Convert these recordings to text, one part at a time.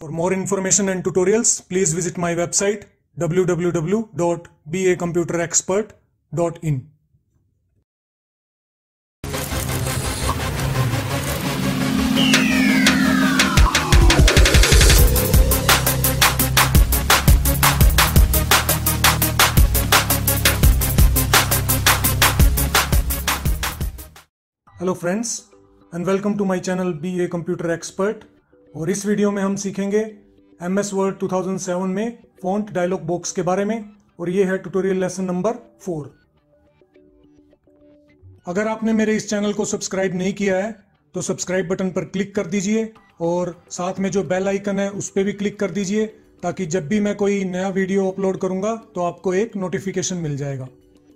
For more information and tutorials, please visit my website www.bacomputerexpert.in. Hello friends and welcome to my channel BA computer expert. और इस video में हम सीखेंगे MS Word 2007 में font dialog box के बारे में, और ये है ट्यूटोरियल लेसन नंबर 4। अगर आपने मेरे इस चैनल को सब्सक्राइब नहीं किया है तो सब्सक्राइब बटन पर क्लिक कर दीजिए और साथ में जो बेल आइकन है उस पर भी क्लिक कर दीजिए, ताकि जब भी मैं कोई नया वीडियो अपलोड करूंगा तो आपको एक नोटिफिकेशन मिल जाएगा।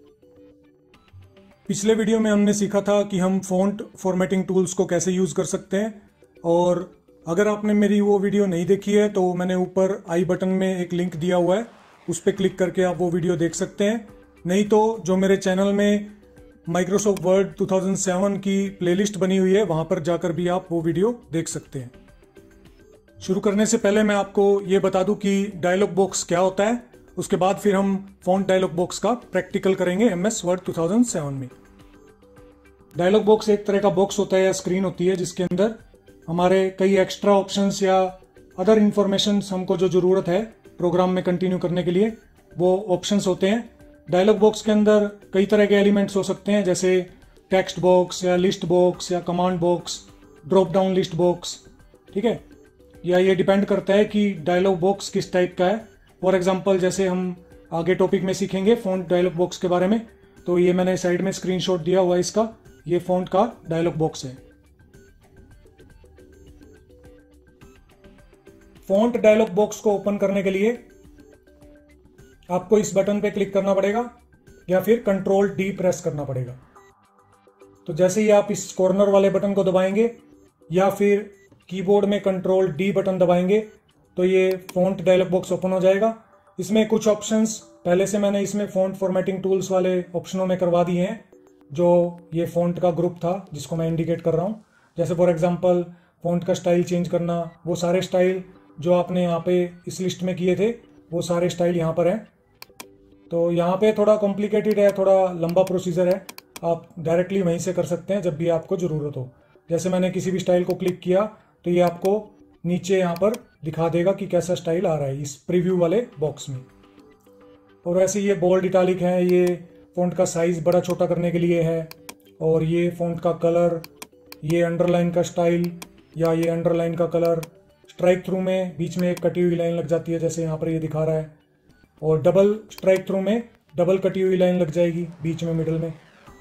पिछले वीडियो में हमने सीखा था कि हम फॉन्ट फॉर्मेटिंग टूल्स को कैसे यूज़ कर सकते हैं, और अगर आपने मेरी वो वीडियो नहीं देखी है तो मैंने ऊपर आई बटन में एक लिंक दिया हुआ है, उस पर क्लिक करके आप वो वीडियो देख सकते हैं। नहीं तो जो मेरे चैनल में माइक्रोसॉफ्ट वर्ड 2007 की प्लेलिस्ट बनी हुई है वहाँ पर जाकर भी आप वो वीडियो देख सकते हैं। शुरू करने से पहले मैं आपको ये बता दूं कि डायलॉग बॉक्स क्या होता है, उसके बाद फिर हम फॉन्ट डायलॉग बॉक्स का प्रैक्टिकल करेंगे MS वर्ड 2007 में। डायलॉग बॉक्स एक तरह का बॉक्स होता है या स्क्रीन होती है जिसके अंदर हमारे कई एक्स्ट्रा ऑप्शंस या अदर इंफॉर्मेशन हमको जो ज़रूरत है प्रोग्राम में कंटिन्यू करने के लिए वो ऑप्शंस होते हैं। डायलॉग बॉक्स के अंदर कई तरह के एलिमेंट्स हो सकते हैं, जैसे टेक्स्ट बॉक्स या लिस्ट बॉक्स या command box, drop down list box, ठीक है। या ये डिपेंड करता है कि डायलॉग बॉक्स किस टाइप का है। फॉर एग्जाम्पल जैसे हम आगे टॉपिक में सीखेंगे फॉन्ट डायलॉग बॉक्स के बारे में, तो ये मैंने साइड में स्क्रीनशॉट दिया हुआ है इसका, ये फॉन्ट का डायलॉग बॉक्स है। फॉन्ट डायलॉग बॉक्स को ओपन करने के लिए आपको इस बटन पे क्लिक करना पड़ेगा या फिर कंट्रोल D प्रेस करना पड़ेगा। तो जैसे ही आप इस कॉर्नर वाले बटन को दबाएंगे या फिर कीबोर्ड में कंट्रोल D बटन दबाएंगे तो ये फॉन्ट डायलॉग बॉक्स ओपन हो जाएगा। इसमें कुछ ऑप्शंस पहले से मैंने इसमें फॉन्ट फॉर्मेटिंग टूल्स वाले ऑप्शनों में करवा दिए हैं, जो ये फॉन्ट का ग्रुप था जिसको मैं इंडिकेट कर रहा हूँ। जैसे फॉर एग्जांपल फॉन्ट का स्टाइल चेंज करना, वो सारे स्टाइल जो आपने यहाँ पे इस लिस्ट में किए थे वो सारे स्टाइल यहाँ पर हैं। तो यहाँ पे थोड़ा कॉम्प्लिकेटेड है, थोड़ा लंबा प्रोसीजर है, आप डायरेक्टली वहीं से कर सकते हैं जब भी आपको ज़रूरत हो। जैसे मैंने किसी भी स्टाइल को क्लिक किया तो ये आपको नीचे यहाँ पर दिखा देगा कि कैसा स्टाइल आ रहा है इस प्रीव्यू वाले बॉक्स में। और वैसे ये बोल्ड इटालिक है, ये फॉन्ट का साइज बड़ा छोटा करने के लिए है, और ये फॉन्ट का कलर, ये अंडरलाइन का स्टाइल या ये अंडरलाइन का कलर, स्ट्राइक थ्रू में बीच में एक कटी हुई लाइन लग जाती है जैसे यहाँ पर ये दिखा रहा है, और डबल स्ट्राइक थ्रू में डबल कटी हुई लाइन लग जाएगी बीच में मिडिल में।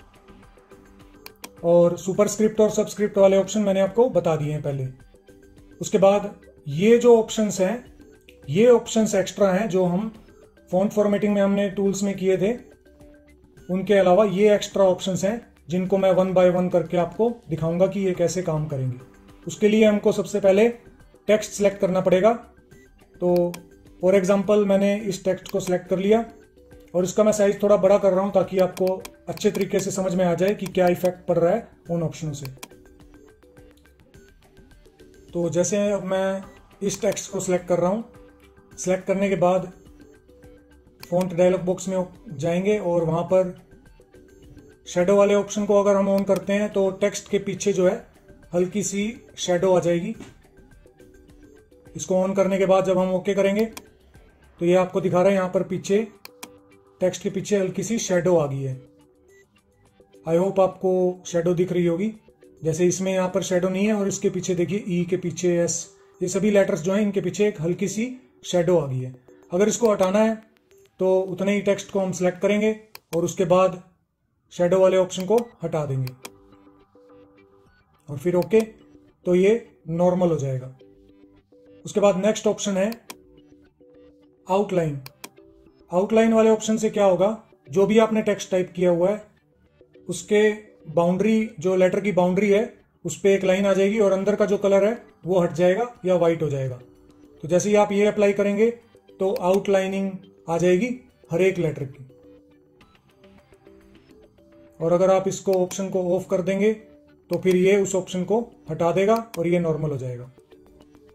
और सुपरस्क्रिप्ट और सबस्क्रिप्ट वाले ऑप्शन मैंने आपको बता दिए हैं पहले। उसके बाद ये जो ऑप्शंस हैं ये ऑप्शंस एक्स्ट्रा हैं जो हम फॉन्ट फॉर्मेटिंग में हमने टूल्स में किए थे, उनके अलावा ये एक्स्ट्रा ऑप्शंस हैं जिनको मैं 1 बाय 1 करके आपको दिखाऊंगा कि ये कैसे काम करेंगे। उसके लिए हमको सबसे पहले टेक्स्ट सेलेक्ट करना पड़ेगा। तो फॉर एग्जांपल मैंने इस टेक्स्ट को सिलेक्ट कर लिया और इसका मैं साइज थोड़ा बड़ा कर रहा हूं ताकि आपको अच्छे तरीके से समझ में आ जाए कि क्या इफेक्ट पड़ रहा है उन ऑप्शनों से। तो जैसे अब मैं इस टेक्स्ट को सिलेक्ट कर रहा हूं, सिलेक्ट करने के बाद फॉन्ट डायलॉग बॉक्स में जाएंगे और वहां पर शेडो वाले ऑप्शन को अगर हम ऑन करते हैं तो टेक्स्ट के पीछे जो है हल्की सी शेडो आ जाएगी। इसको ऑन करने के बाद जब हम ओके करेंगे तो ये आपको दिखा रहा है यहाँ पर पीछे टेक्स्ट के पीछे हल्की सी शेडो आ गई है। आई होप आपको शेडो दिख रही होगी। जैसे इसमें यहाँ पर शेडो नहीं है और इसके पीछे देखिए ई के पीछे S, ये सभी लेटर्स जो हैं इनके पीछे एक हल्की सी शेडो आ गई है। अगर इसको हटाना है तो उतने ही टेक्स्ट को हम सिलेक्ट करेंगे और उसके बाद शेडो वाले ऑप्शन को हटा देंगे और फिर ओके, तो ये नॉर्मल हो जाएगा। उसके बाद नेक्स्ट ऑप्शन है आउटलाइन। आउटलाइन वाले ऑप्शन से क्या होगा, जो भी आपने टेक्स्ट टाइप किया हुआ है उसके बाउंड्री, जो लेटर की बाउंड्री है उस पर एक लाइन आ जाएगी और अंदर का जो कलर है वो हट जाएगा या वाइट हो जाएगा। तो जैसे ही आप ये अप्लाई करेंगे तो आउटलाइनिंग आ जाएगी हर एक लेटर की। और अगर आप इसको ऑप्शन को ऑफ कर देंगे तो फिर ये उस ऑप्शन को हटा देगा और ये नॉर्मल हो जाएगा।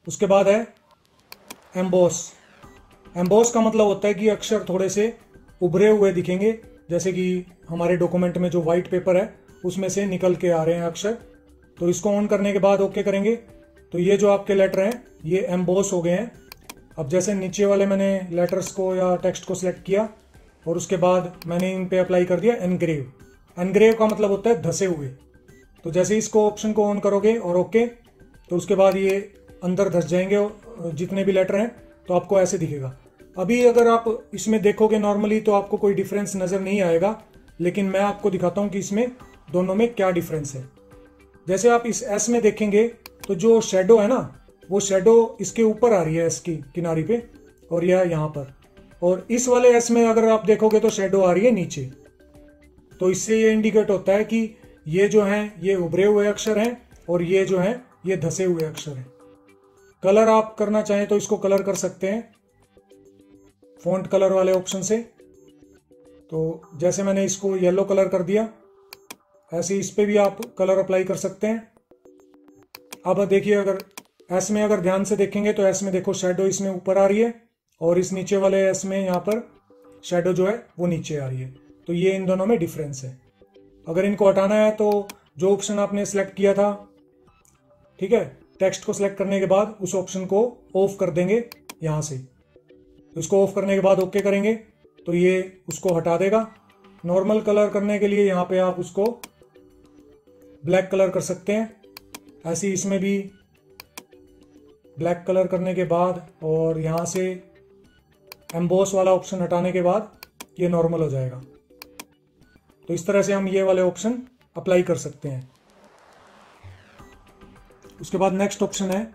उसके बाद है एम्बोस। एम्बोस का मतलब होता है कि अक्षर थोड़े से उभरे हुए दिखेंगे, जैसे कि हमारे डॉक्यूमेंट में जो व्हाइट पेपर है उसमें से निकल के आ रहे हैं अक्षर। तो इसको ऑन करने के बाद ओके करेंगे तो ये जो आपके लेटर हैं ये एम्बोस हो गए हैं। अब जैसे नीचे वाले मैंने लेटर्स को या टेक्स्ट को सिलेक्ट किया और उसके बाद मैंने इन पे अप्लाई कर दिया एनग्रेव। एनग्रेव का मतलब होता है धसे हुए। तो जैसे इसको ऑप्शन को ऑन करोगे और ओके तो उसके बाद ये अंदर धस जाएंगे जितने भी लेटर हैं, तो आपको ऐसे दिखेगा। अभी अगर आप इसमें देखोगे नॉर्मली तो आपको कोई डिफरेंस नजर नहीं आएगा, लेकिन मैं आपको दिखाता हूं कि इसमें दोनों में क्या डिफरेंस है। जैसे आप इस एस में देखेंगे तो जो शेडो है ना, वो शेडो इसके ऊपर आ रही है एस की किनारी पे और यह यहां पर, और इस वाले एस में अगर आप देखोगे तो शेडो आ रही है नीचे। तो इससे ये इंडिकेट होता है कि ये जो है ये उभरे हुए अक्षर हैं और ये जो है ये धसे हुए अक्षर हैं। कलर आप करना चाहें तो इसको कलर कर सकते हैं फॉन्ट कलर वाले ऑप्शन से। तो जैसे मैंने इसको येलो कलर कर दिया, ऐसे इस पे भी आप कलर अप्लाई कर सकते हैं। अब देखिए अगर एस में अगर ध्यान से देखेंगे तो एस में देखो शेडो इसमें ऊपर आ रही है और इस नीचे वाले एस में यहाँ पर शेडो जो है वो नीचे आ रही है। तो ये इन दोनों में डिफरेंस है। अगर इनको हटाना है तो जो ऑप्शन आपने सेलेक्ट किया था, ठीक है, टेक्स्ट को सिलेक्ट करने के बाद उस ऑप्शन को ऑफ कर देंगे यहां से। तो इसको ऑफ करने के बाद ओके करेंगे तो ये उसको हटा देगा। नॉर्मल कलर करने के लिए यहाँ पे आप उसको ब्लैक कलर कर सकते हैं। ऐसे इसमें भी ब्लैक कलर करने के बाद और यहां से एम्बोस वाला ऑप्शन हटाने के बाद ये नॉर्मल हो जाएगा। तो इस तरह से हम ये वाले ऑप्शन अप्लाई कर सकते हैं। उसके बाद नेक्स्ट ऑप्शन है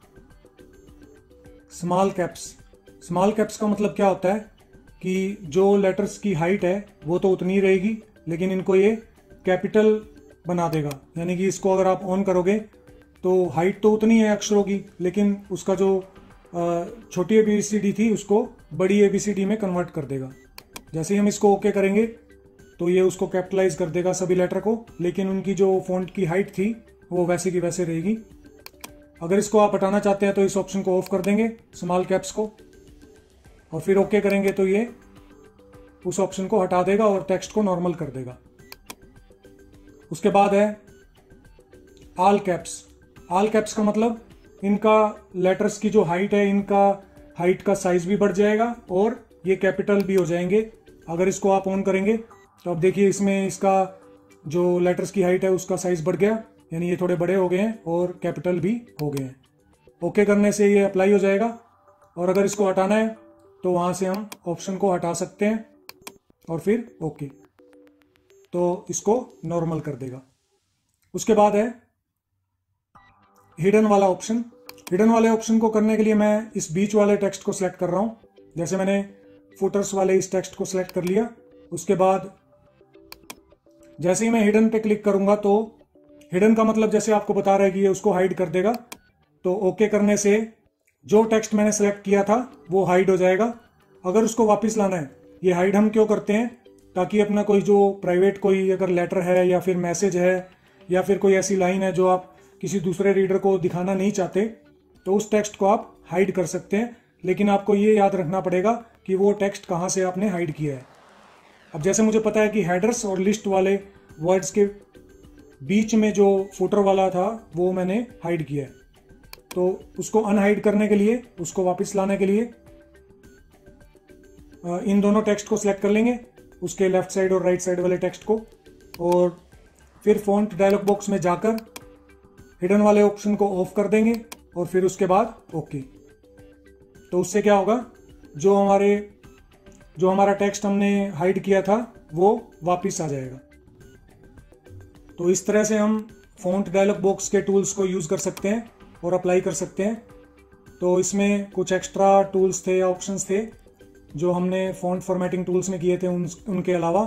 स्मॉल कैप्स। स्मॉल कैप्स का मतलब क्या होता है कि जो लेटर्स की हाइट है वो तो उतनी ही रहेगी, लेकिन इनको ये कैपिटल बना देगा। यानी कि इसको अगर आप ऑन करोगे तो हाइट तो उतनी है अक्षरों की, लेकिन उसका जो छोटी एबीसीडी थी उसको बड़ी एबीसीडी में कन्वर्ट कर देगा। जैसे ही हम इसको ओके करेंगे तो ये उसको कैपिटलाइज कर देगा सभी लेटर को, लेकिन उनकी जो फॉन्ट की हाइट थी वो वैसे की वैसे रहेगी। अगर इसको आप हटाना चाहते हैं तो इस ऑप्शन को ऑफ कर देंगे स्मॉल कैप्स को, और फिर ओके करेंगे तो ये उस ऑप्शन को हटा देगा और टेक्स्ट को नॉर्मल कर देगा। उसके बाद है ऑल कैप्स। ऑल कैप्स का मतलब इनका लेटर्स की जो हाइट है, इनका हाइट का साइज भी बढ़ जाएगा और ये कैपिटल भी हो जाएंगे। अगर इसको आप ऑन करेंगे तो अब देखिए इसमें इसका जो लेटर्स की हाइट है उसका साइज बढ़ गया, यानी ये थोड़े बड़े हो गए हैं और कैपिटल भी हो गए हैं। ओके करने से ये अप्लाई हो जाएगा। और अगर इसको हटाना है तो वहां से हम ऑप्शन को हटा सकते हैं और फिर ओके, तो इसको नॉर्मल कर देगा। उसके बाद है हिडन वाला ऑप्शन। हिडन वाले ऑप्शन को करने के लिए मैं इस बीच वाले टेक्स्ट को सिलेक्ट कर रहा हूं। जैसे मैंने फुटर्स वाले इस टेक्स्ट को सिलेक्ट कर लिया। उसके बाद जैसे ही मैं हिडन पे क्लिक करूंगा तो हिडन का मतलब जैसे आपको बता रहा है कि ये उसको हाइड कर देगा। तो ओके करने से जो टेक्स्ट मैंने सेलेक्ट किया था वो हाइड हो जाएगा। अगर उसको वापस लाना है, ये हाइड हम क्यों करते हैं, ताकि अपना कोई जो प्राइवेट कोई अगर लेटर है या फिर मैसेज है या फिर कोई ऐसी लाइन है जो आप किसी दूसरे रीडर को दिखाना नहीं चाहते, तो उस टेक्स्ट को आप हाइड कर सकते हैं। लेकिन आपको ये याद रखना पड़ेगा कि वो टेक्स्ट कहाँ से आपने हाइड किया है। अब जैसे मुझे पता है कि हेडर्स और लिस्ट वाले वर्ड्स के बीच में जो फुटर वाला था वो मैंने हाइड किया है, तो उसको अनहाइड करने के लिए, उसको वापस लाने के लिए इन दोनों टेक्स्ट को सिलेक्ट कर लेंगे, उसके लेफ्ट साइड और राइट साइड वाले टेक्स्ट को, और फिर फॉन्ट डायलॉग बॉक्स में जाकर हिडन वाले ऑप्शन को ऑफ कर देंगे और फिर उसके बाद ओके। तो उससे क्या होगा, जो हमारा टेक्स्ट हमने हाइड किया था वो वापस आ जाएगा। तो इस तरह से हम फॉन्ट डायलॉग बॉक्स के टूल्स को यूज कर सकते हैं और अप्लाई कर सकते हैं। तो इसमें कुछ एक्स्ट्रा टूल्स थे या ऑप्शंस थे जो हमने फॉन्ट फॉर्मेटिंग टूल्स में किए थे उनके अलावा।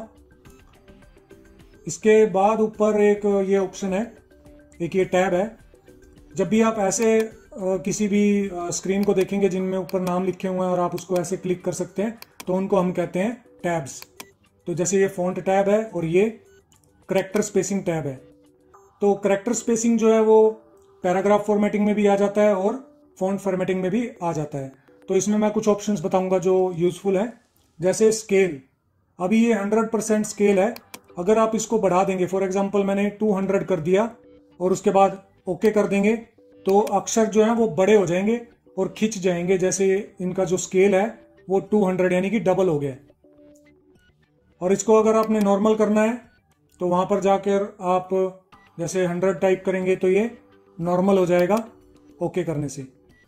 इसके बाद ऊपर एक ये ऑप्शन है, एक ये टैब है। जब भी आप ऐसे किसी भी स्क्रीन को देखेंगे जिनमें ऊपर नाम लिखे हुए हैं और आप उसको ऐसे क्लिक कर सकते हैं, तो उनको हम कहते हैं टैब्स। तो जैसे ये फॉन्ट टैब है और ये करैक्टर स्पेसिंग टैब है। तो करैक्टर स्पेसिंग जो है वो पैराग्राफ फॉर्मेटिंग में भी आ जाता है और फॉन्ट फॉर्मेटिंग में भी आ जाता है। तो इसमें मैं कुछ ऑप्शंस बताऊंगा जो यूजफुल है। जैसे स्केल, अभी ये 100% स्केल है, अगर आप इसको बढ़ा देंगे, फॉर एग्जांपल मैंने 200 कर दिया और उसके बाद ओके कर देंगे, तो अक्षर जो है वो बड़े हो जाएंगे और खिंच जाएंगे। जैसे इनका जो स्केल है वो 200 यानी कि डबल हो गया। और इसको अगर आपने नॉर्मल करना है तो वहां पर जाकर आप जैसे 100 टाइप करेंगे तो ये नॉर्मल हो जाएगा ओके करने से।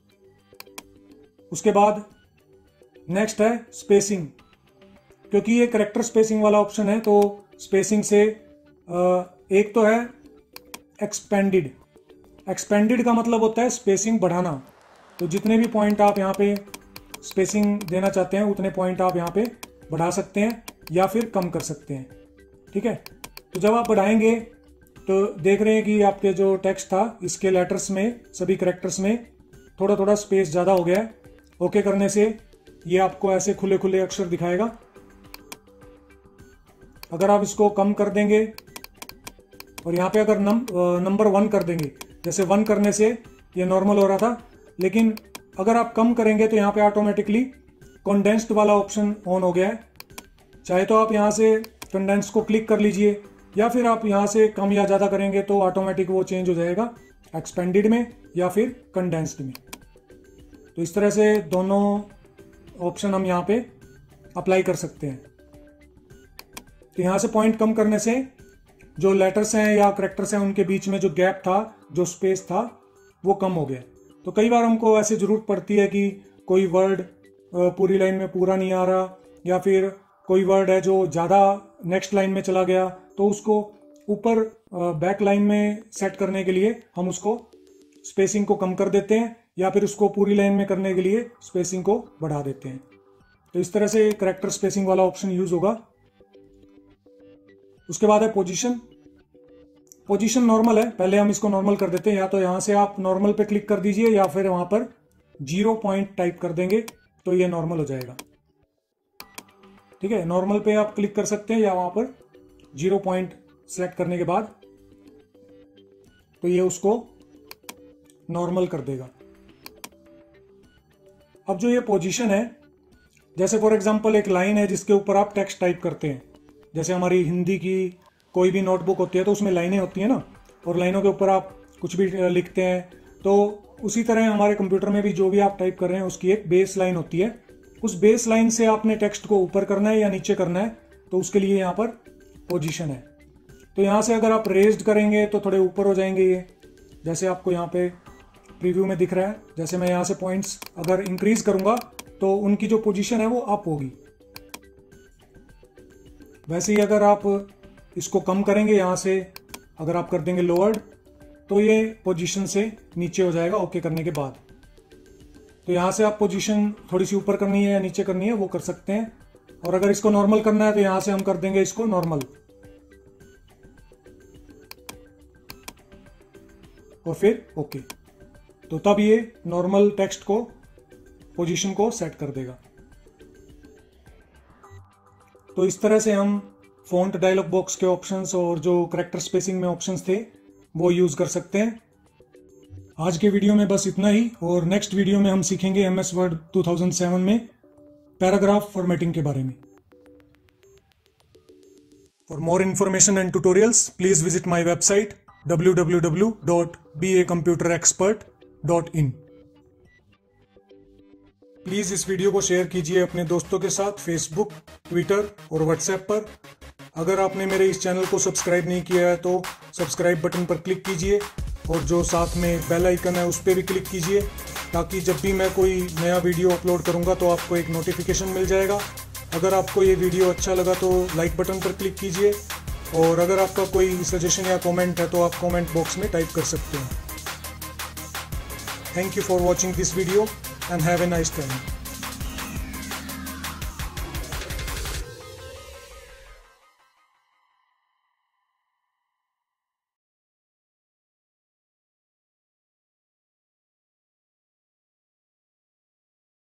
उसके बाद नेक्स्ट है स्पेसिंग, क्योंकि ये करेक्टर स्पेसिंग वाला ऑप्शन है तो स्पेसिंग से एक तो है एक्सपेंडेड। एक्सपेंडेड का मतलब होता है स्पेसिंग बढ़ाना, तो जितने भी पॉइंट आप यहाँ पे स्पेसिंग देना चाहते हैं उतने पॉइंट आप यहाँ पे बढ़ा सकते हैं या फिर कम कर सकते हैं। ठीक है, तो जब आप बढ़ाएंगे तो देख रहे हैं कि आपके जो टेक्स्ट था इसके लेटर्स में, सभी करेक्टर्स में थोड़ा थोड़ा स्पेस ज़्यादा हो गया है। ओके करने से ये आपको ऐसे खुले खुले अक्षर दिखाएगा। अगर आप इसको कम कर देंगे और यहाँ पे अगर नंबर 1 कर देंगे, जैसे 1 करने से ये नॉर्मल हो रहा था, लेकिन अगर आप कम करेंगे तो यहाँ पे ऑटोमेटिकली कंडेंस्ड वाला ऑप्शन ऑन हो गया है। चाहे तो आप यहाँ से कंडेंस को क्लिक कर लीजिए या फिर आप यहाँ से कम या ज़्यादा करेंगे तो ऑटोमेटिक वो चेंज हो जाएगा एक्सपेंडेड में या फिर कंडेंस्ड में। तो इस तरह से दोनों ऑप्शन हम यहाँ पे अप्लाई कर सकते हैं। तो यहाँ से पॉइंट कम करने से जो लेटर्स हैं या करेक्टर्स हैं उनके बीच में जो गैप था, जो स्पेस था, वो कम हो गया। तो कई बार हमको ऐसे जरूरत पड़ती है कि कोई वर्ड पूरी लाइन में पूरा नहीं आ रहा, या फिर कोई वर्ड है जो ज़्यादा नेक्स्ट लाइन में चला गया, तो उसको ऊपर बैक लाइन में सेट करने के लिए हम उसको स्पेसिंग को कम कर देते हैं, या फिर उसको पूरी लाइन में करने के लिए स्पेसिंग को बढ़ा देते हैं। तो इस तरह से करेक्टर स्पेसिंग वाला ऑप्शन यूज होगा। उसके बाद है पोजीशन। पोजीशन नॉर्मल है, पहले हम इसको नॉर्मल कर देते हैं। या तो यहां से आप नॉर्मल पे क्लिक कर दीजिए या फिर वहां पर 0 पॉइंट टाइप कर देंगे तो ये नॉर्मल हो जाएगा। ठीक है, नॉर्मल पे आप क्लिक कर सकते हैं या वहां पर 0 पॉइंट सेलेक्ट करने के बाद तो ये उसको नॉर्मल कर देगा। अब जो ये पोजीशन है, जैसे फॉर एग्जांपल एक लाइन है जिसके ऊपर आप टेक्स्ट टाइप करते हैं, जैसे हमारी हिंदी की कोई भी नोटबुक होती है तो उसमें लाइनें होती हैं ना, और लाइनों के ऊपर आप कुछ भी लिखते हैं, तो उसी तरह हमारे कंप्यूटर में भी जो भी आप टाइप कर रहे हैं उसकी एक बेस लाइन होती है। उस बेस लाइन से आपने टेक्स्ट को ऊपर करना है या नीचे करना है, तो उसके लिए यहाँ पर पोजीशन है। तो यहाँ से अगर आप रेज्ड करेंगे तो थोड़े ऊपर हो जाएंगे ये, जैसे आपको यहाँ पे प्रीव्यू में दिख रहा है। जैसे मैं यहाँ से पॉइंट्स अगर इंक्रीज करूंगा तो उनकी जो पोजीशन है वो अप होगी। वैसे ही अगर आप इसको कम करेंगे, यहाँ से अगर आप कर देंगे लोअर्ड, तो ये पोजीशन से नीचे हो जाएगा ओके करने के बाद। तो यहाँ से आप पोजीशन थोड़ी सी ऊपर करनी है या नीचे करनी है वो कर सकते हैं। और अगर इसको नॉर्मल करना है तो यहाँ से हम कर देंगे इसको नॉर्मल, और फिर ओके। तो तब ये नॉर्मल टेक्स्ट को पोजीशन को सेट कर देगा। तो इस तरह से हम फॉन्ट डायलॉग बॉक्स के ऑप्शंस और जो करेक्टर स्पेसिंग में ऑप्शंस थे वो यूज कर सकते हैं। आज के वीडियो में बस इतना ही, और नेक्स्ट वीडियो में हम सीखेंगे एमएस वर्ड 2007 में पैराग्राफ फॉर्मेटिंग के बारे में। For more information and tutorials please visit my website www.bacomputerexpert.in। Please इस वीडियो को शेयर कीजिए अपने दोस्तों के साथ फेसबुक, ट्विटर और व्हाट्सएप पर। अगर आपने मेरे इस चैनल को सब्सक्राइब नहीं किया है तो सब्सक्राइब बटन पर क्लिक कीजिए, और जो साथ में बेल आइकन है उस पर भी क्लिक कीजिए, ताकि जब भी मैं कोई नया वीडियो अपलोड करूंगा तो आपको एक नोटिफिकेशन मिल जाएगा। अगर आपको ये वीडियो अच्छा लगा तो लाइक बटन पर क्लिक कीजिए, और अगर आपका कोई सजेशन या कमेंट है तो आप कमेंट बॉक्स में टाइप कर सकते हैं। Thank you for watching this video and have a nice time.